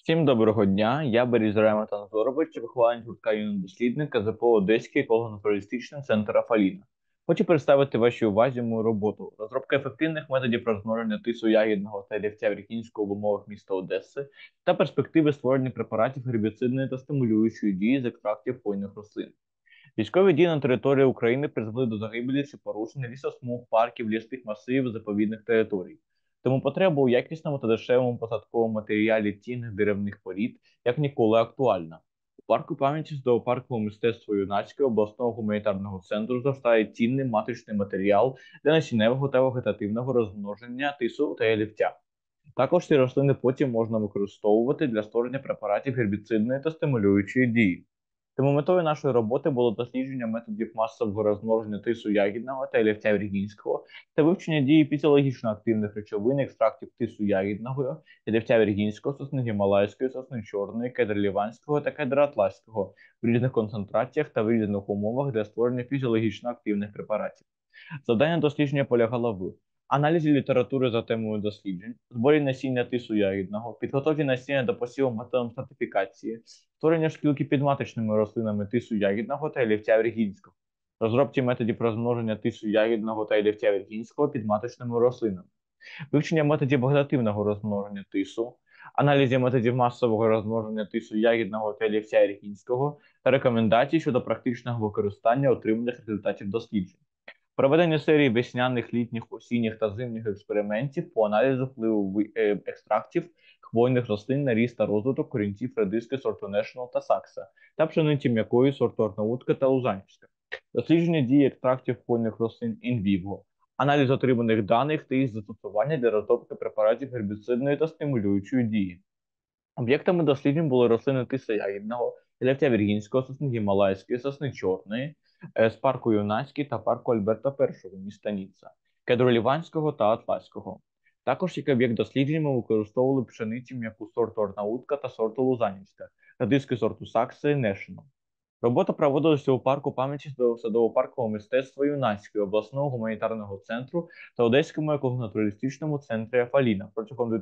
Всім доброго дня, я Борис Ремет-Анзорович, вихованець гуртка юного дослідника ЗПО Одеський еколого-натуралістичний центр Афаліна. Хочу представити вашій увазі мою роботу. Розробка ефективних методів розмноження тису ягідного та олівця віргінського в умовах міста Одеси та перспективи створення препаратів гербіцидної та стимулюючої дії з екстрактів хвойних рослин. Військові дії на території України призвели до загибелі чи порушення лісосмуг, парків, лісних масивів, заповідних територій. Тому потреба у якісному та дешевому посадковому матеріалі цінних деревних порід як ніколи актуальна. У парку пам'яті з зоопаркового мистецтва Юнацького обласного гуманітарного центру зростає цінний матричний матеріал для насінневого та вегетативного розмноження тису та ялівця. Також ці рослини потім можна використовувати для створення препаратів гербіцидної та стимулюючої дії. Тому метою нашої роботи було дослідження методів масового розмноження тису ягідного та олівця віргінського та вивчення дії фізіологічно активних речовин екстрактів тису ягідного, олівця віргінського, сосни гімалайської, сосни чорної, кедра ліванського та кедра атласського в різних концентраціях та в різних умовах для створення фізіологічно активних препаратів. Завдання дослідження полягало в аналізі літератури за темою досліджень, зборі насіння тису ягідного, підготовці насіння до посіву методом стратифікації, створення шкілки під маточними рослинами тису ягідного та олівця віргінського, розробці методів розмноження тису ягідного та олівця віргінського під маточними рослинами, вивчення методів вегетативного розмноження тису, аналізі методів масового розмноження тису ягідного та олівця віргінського та рекомендацій щодо практичного використання отриманих результатів досліджень. Проведення серії весняних, літніх, осінніх та зимніх експериментів по аналізу впливу екстрактів хвойних рослин на ріст та розвиток корінців редиски сорту National та Сакса та пшениці м'якої сорту Арнаутка та Лузанська, дослідження дії екстрактів хвойних рослин in vivo, аналіз отриманих даних та їх застосування для розробки препаратів гербіцидної та стимулюючої дії. Об'єктами досліджень були рослини тиса ягідного, олівця віргінського, сосни гімалайської, сосни чорної, з парку Юнацький та парку Альберта І міста Ніцца, кедру ліванського та атласького. Також як об'єкт досліджень ми використовували пшениці м'яку сорту Арнаутка та сорту Лузанівська, та диски сорту Сакса і National. Робота проводилася у парку пам'яті садово-паркового мистецтва Юнацького обласного гуманітарного центру та Одеському еколого-натуралістичному центрі Афаліна протягом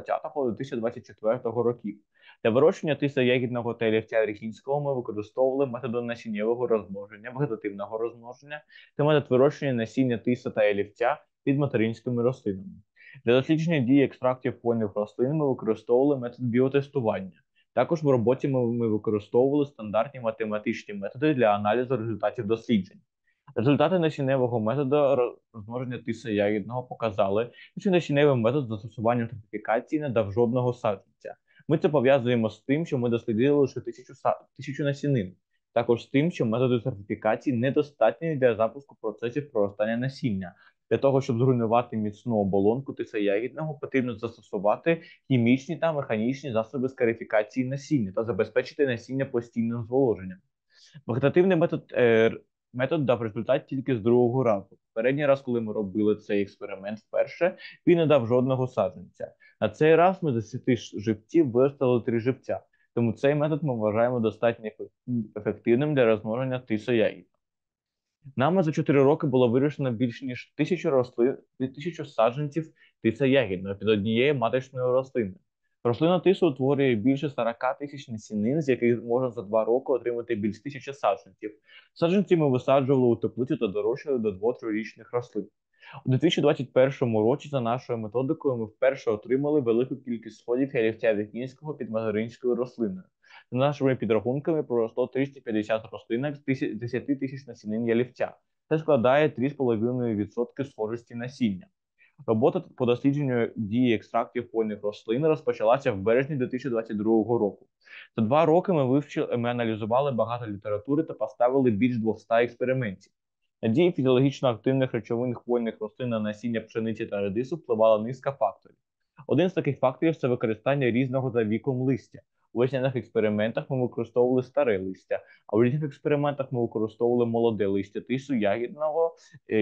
2020-2024 років. Для вирощення тиса ягідного та олівця ріхінського ми використовували методи насіннєвого розмноження, вегетативного розмноження та метод вирощення насіння тиса та олівця під материнськими рослинами. Для дослідження дії екстрактів хвойних рослин ми використовували метод біотестування. Також в роботі ми використовували стандартні математичні методи для аналізу результатів досліджень. Результати насінневого методу розмноження тиса ягідного показали, що насінневий метод з застосуванням стратифікації не дав жодного саджанця. Ми це пов'язуємо з тим, що ми дослідили лише тисячу насінин. Також з тим, що методи стратифікації недостатні для запуску процесів проростання насіння. Для того, щоб зруйнувати міцну оболонку тиса ягідного, потрібно застосувати хімічні та механічні засоби скарифікації насіння та забезпечити насіння постійним зволоженням. Вегетативний метод дав результат тільки з другого разу. Передній раз, коли ми робили цей експеримент вперше, він не дав жодного саджанця. На цей раз ми з 10 живців виростили 3 живця. Тому цей метод ми вважаємо достатньо ефективним для розмноження тису ягід. Нами за 4 роки було вирішено більш ніж 1000 рослин, 1000 саджанців тиса ягідного під однією маточною рослиною. Рослина тису утворює більше 40 тисяч насінин, з яких можна за 2 роки отримати більш 1000 саджанців. Саджанці ми висаджували у теплицю та дорощували до 2-3-річних рослин. У 2021 році за нашою методикою ми вперше отримали велику кількість сходів ялівця вікінського під материнською рослиною. За нашими підрахунками проросло 350 рослинок з 10 тисяч насінин ялівця. Це складає 3,5% схожості насіння. Робота по дослідженню дії екстрактів хвойних рослин розпочалася в березні 2022 року. За 2 роки ми аналізували багато літератури та поставили більш 200 експериментів. На дії фізіологічно активних речовин хвойних рослин на насіння пшениці та редису впливала низка факторів. Один з таких факторів – це використання різного за віком листя. У весняних експериментах ми використовували старе листя, а у літніх експериментах ми використовували молоде листя тису ягідного,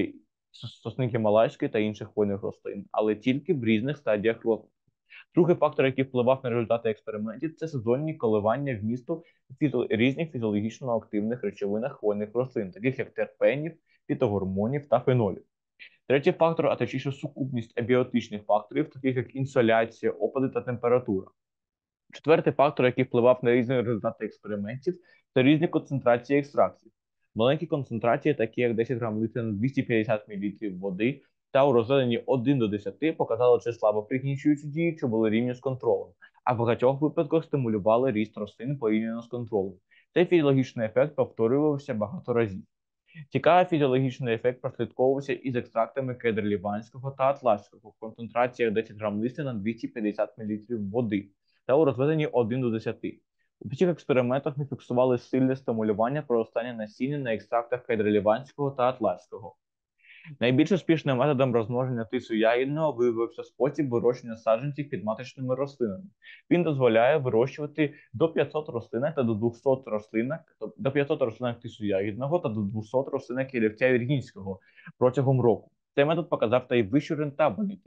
сосни гімалайської та інших хвойних рослин, але тільки в різних стадіях розвитку. Другий фактор, який впливав на результати експериментів, це сезонні коливання вмісту різних фізіологічно активних речовинах хвойних рослин, таких як терпенів, фітогормонів та фенолів. Третій фактор, а точніше сукупність абіотичних факторів, таких як інсоляція, опади та температура. Четвертий фактор, який впливав на різні результати експериментів, це різні концентрації екстрактів. Маленькі концентрації, такі як 10 грам литра на 250 мл води, та у розведенні 1 до 10 показали чи слабо пригнічуючі дії, що були рівні з контролем, а в багатьох випадках стимулювали ріст рослин порівняно з контролем. Цей фізіологічний ефект повторювався багато разів. Цікавий фізіологічний ефект прослідковувався із екстрактами кедра ліванського та атласського в концентраціях 10 грам листя на 250 мл води та у розведенні 1 до 10. У всіх експериментах не фіксували сильне стимулювання проростання насіння на екстрактах кедра ліванського та атласського. Найбільш успішним методом розмноження тису ягідного виявився спосіб вирощення саджанців під маточними рослинами. Він дозволяє вирощувати до 500 рослинок та до 200 рослинок, до 500 рослинок тису ягідного та до 200 рослинок ялівця віргінського протягом року. Цей метод показав найвищу рентабельність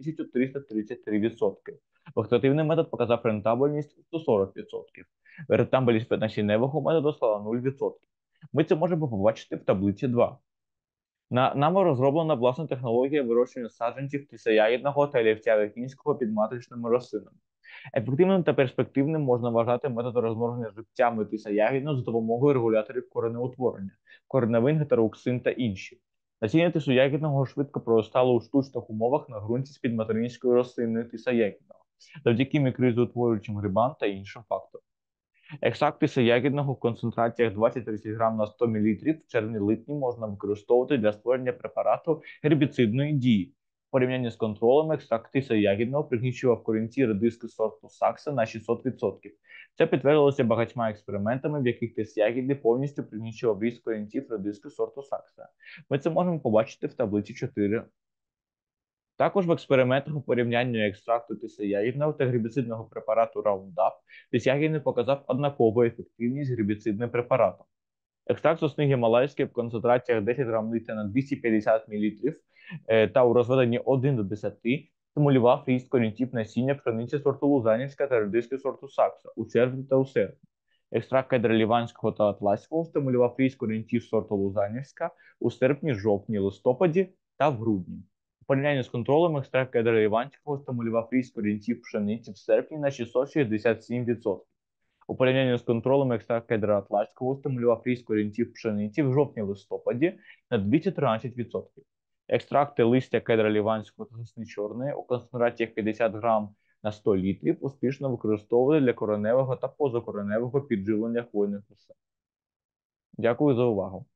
1333%. Вегетативний метод показав рентабельність 140%. Рентабельність насінневого методу стала 0%. Ми це можемо побачити в таблиці 2. Нами розроблена власна технологія вирощування саджанців тисоягідного та олівця віргінського під матричними рослинами. Ефективним та перспективним можна вважати метод розмноження живцями тисоягідного за допомогою регуляторів коренеутворення, кореневин, гетероксин та інші. Насіння тисоягідного швидко проростало у штучних умовах на ґрунті з-під материнської рослини тисоягідного, завдяки мікризоутворюючим грибам та іншим факторам. Екстракти ягідного в концентраціях 20-30 грам на 100 мл в червні-липні можна використовувати для створення препарату гербіцидної дії. В порівнянні з контролем екстракт ягідного пригнічував корінці редиски сорту сакса на 600%. Це підтвердилося багатьма експериментами, в яких тис ягідний повністю пригнічував ріст корінців редиски сорту сакса. Ми це можемо побачити в таблиці 4. Також в експериментах у порівнянні екстракту тисоягідного та гербіцидного препарату Roundup тисягідний показав однакову ефективність з гербіцидним препаратом. Екстракт сосни гімалайської в концентраціях 10 грам листя на 250 мл та у розведенні 1 до 10 стимулював ріст корінців насіння пшениці сорту Лузанівська та редиски сорту Сакса у червні та у серпні. Екстракт кедра ліванського та атласського стимулював ріст корінців сорту Лузанівська у серпні, жовтні, листопаді та в грудні. У порівнянні з контролем екстракт кедра ліванського стимулював ріст корінців пшениці в серпні на 667%. У порівнянні з контролем екстракт кедра атласського стимулював ріст корінців пшениці в жовтні-листопаді на 213%. Екстракти листя кедра ліванського та сосни чорної у концентраціях 50 грам на 100 літрів успішно використовували для кореневого та позакореневого підживлення хвойних рослин. Дякую за увагу.